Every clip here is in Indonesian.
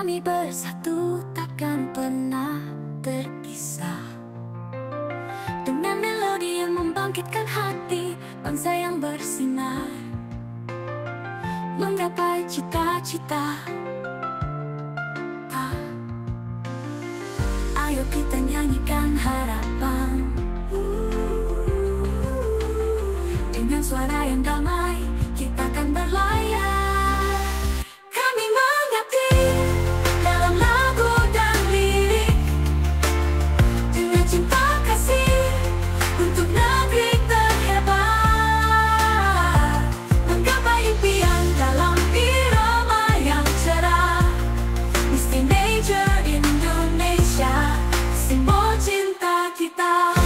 Kami bersatu takkan pernah terpisah, dengan melodi yang membangkitkan hati bangsa yang bersinar, menggapai cita-cita. Ayo kita nyanyikan harapan, dengan suara yang damai kita akan berlayar. Kami mengabdi dalam lagu dan lirik, dengan cinta kasih untuk negeri terhebat, menggapai impian dalam irama yang cerah. Miss Teenager Indonesia, simbol cinta kita.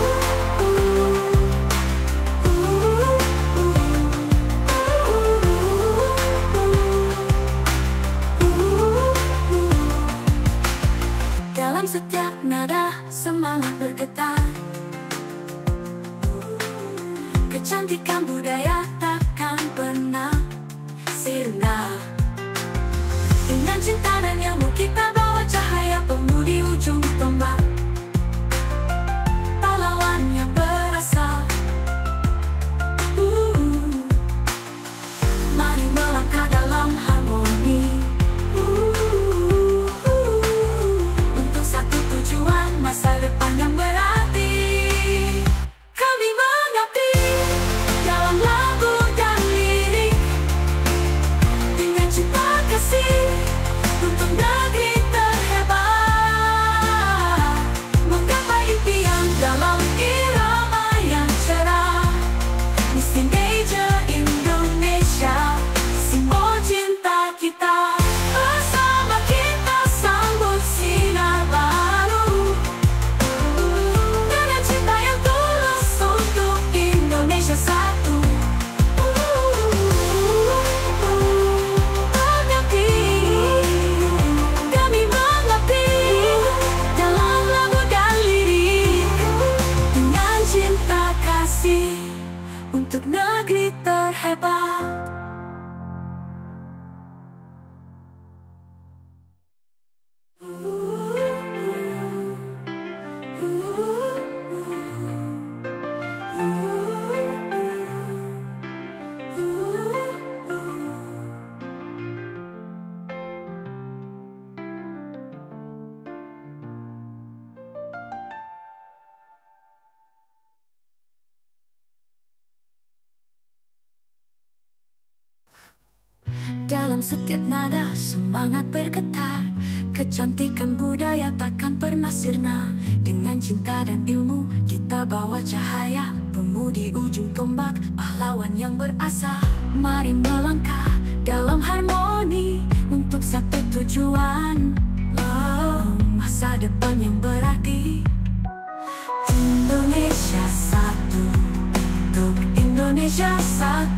Dalam setiap nada semangat bergetar, kecantikan budaya takkan pernah sirna. Dengan cinta dan ilmu kita bawa cahaya pemudi ujung tombak, pahlawan yang berasal. Mari melangkah dalam harmoni, untuk satu tujuan masa depan yang berarti. Kami mengabdi dalam lagu dan lirik, dengan cinta kasih untuk negeri terhebat, menggapai impian dalam irama yang cerah. Miss Teenager Indonesia, simbol cinta kita. Bersama kita sambut sinar baru, dengan cinta yang tulus untuk Indonesia satu. Kami mengabdi dalam lagu dan lirik, dengan cinta kasih untuk negeri terhebat. Dalam setiap nada semangat bergetar, kecantikan budaya takkan pernah sirna. Dengan cinta dan ilmu kita bawa cahaya pemudi ujung tombak, pahlawan yang berasa. Mari melangkah dalam harmoni untuk satu tujuan, masa depan yang berarti. Indonesia satu, untuk Indonesia satu.